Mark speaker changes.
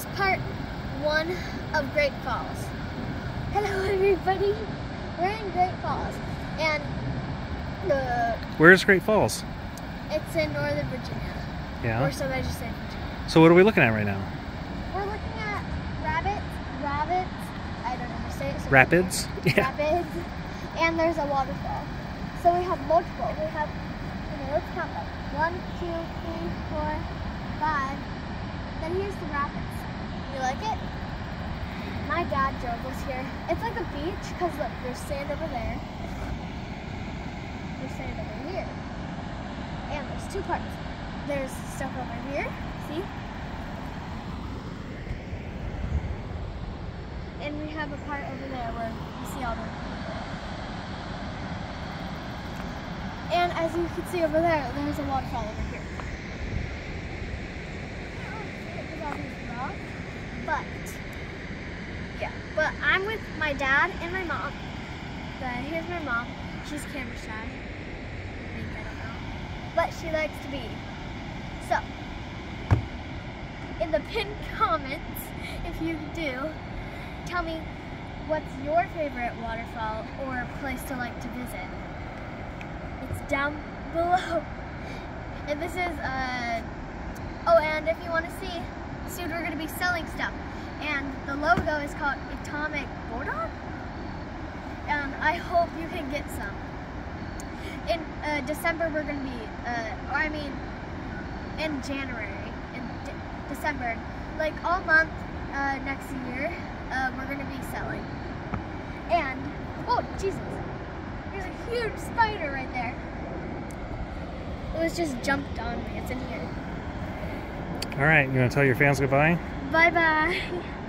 Speaker 1: Part 1 of Great Falls. Hello everybody, we're in Great Falls, and
Speaker 2: where's Great Falls?
Speaker 1: It's in Northern Virginia.
Speaker 2: Yeah.
Speaker 1: Or so I just said Virginia.
Speaker 2: So what are we looking at right now?
Speaker 1: We're looking at rabbits, I don't know how to say it. So
Speaker 2: Rapids? Yeah.
Speaker 1: Rapids, and there's a waterfall. So we have multiple. We have, let's count them. 1, 2, 3, 4, 5. Then here's the rapids. You like it? My dad drove us here. It's like a beach because look, there's sand over there. There's sand over here. And there's two parts. There's stuff over here, see? And we have a part over there where you see all the people. And as you can see over there, there's a waterfall over here. But yeah, but I'm with my dad and my mom. Here's my mom. She's camera shy. I don't know. But she likes to be. So, in the pinned comments, if you do, tell me what's your favorite waterfall or place to like to visit. It's down below. And this is oh, and if you want to see, soon we're going to be selling stuff, and the logo is called Atomic Boardon, and I hope you can get some. In December we're going to be, in January, in December, like all month next year, we're going to be selling. And, oh Jesus, there's a huge spider right there. It was just jumped on me, it's in here.
Speaker 2: All right, you want to tell your fans goodbye?
Speaker 1: Bye-bye.